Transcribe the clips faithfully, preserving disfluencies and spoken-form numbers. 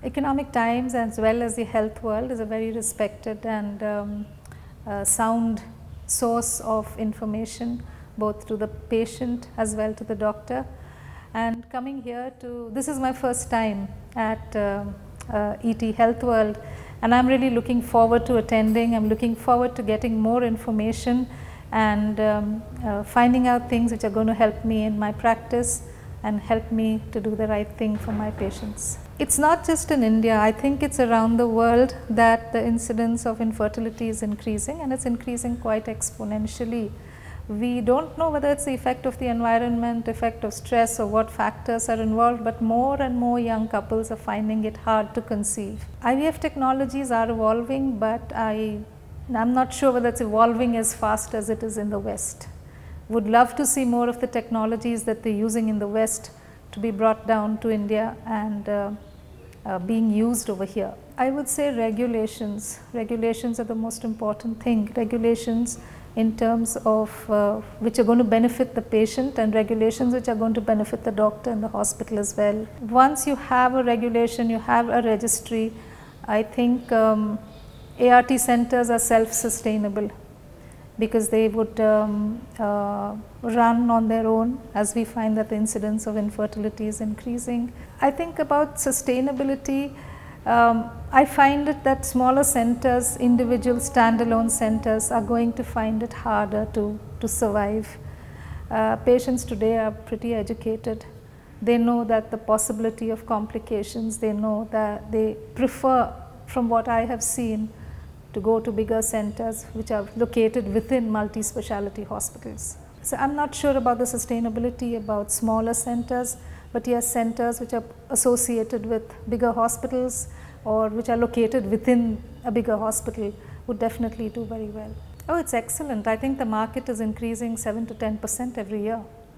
Economic Times as well as the health world is a very respected and um, uh, sound source of information both to the patient as well to the doctor. And coming here to, this is my first time at uh, uh, E T Health World, and I am really looking forward to attending. I am looking forward to getting more information and um, uh, finding out things which are going to help me in my practice and help me to do the right thing for my patients. It's not just in India, I think it's around the world that the incidence of infertility is increasing, and it's increasing quite exponentially. We don't know whether it's the effect of the environment, effect of stress, or what factors are involved, but more and more young couples are finding it hard to conceive. I V F technologies are evolving, but I, I'm not sure whether it's evolving as fast as it is in the West. Would love to see more of the technologies that they're using in the West to be brought down to India and uh, uh, being used over here. I would say regulations. Regulations are the most important thing. Regulations in terms of uh, which are going to benefit the patient, and regulations which are going to benefit the doctor and the hospital as well. Once you have a regulation, you have a registry, I think um, A R T centers are self-sustainable, because they would um, uh, run on their own, as we find that the incidence of infertility is increasing. I think about sustainability, um, I find it that smaller centers, individual standalone centers are going to find it harder to, to survive. Uh, patients today are pretty educated. They know that the possibility of complications, they know that they prefer, from what I have seen, to go to bigger centers which are located within multi-speciality hospitals. So I'm not sure about the sustainability about smaller centers, but yes, centers which are associated with bigger hospitals or which are located within a bigger hospital would definitely do very well. Oh, it's excellent. I think the market is increasing seven to ten percent every year.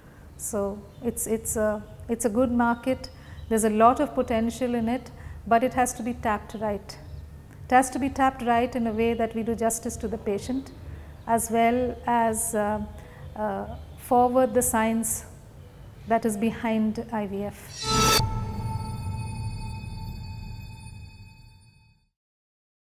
So it's, it's, a, it's a good market. There's a lot of potential in it, but it has to be tapped right. It has to be tapped right in a way that we do justice to the patient, as well as uh, uh, forward the science that is behind I V F.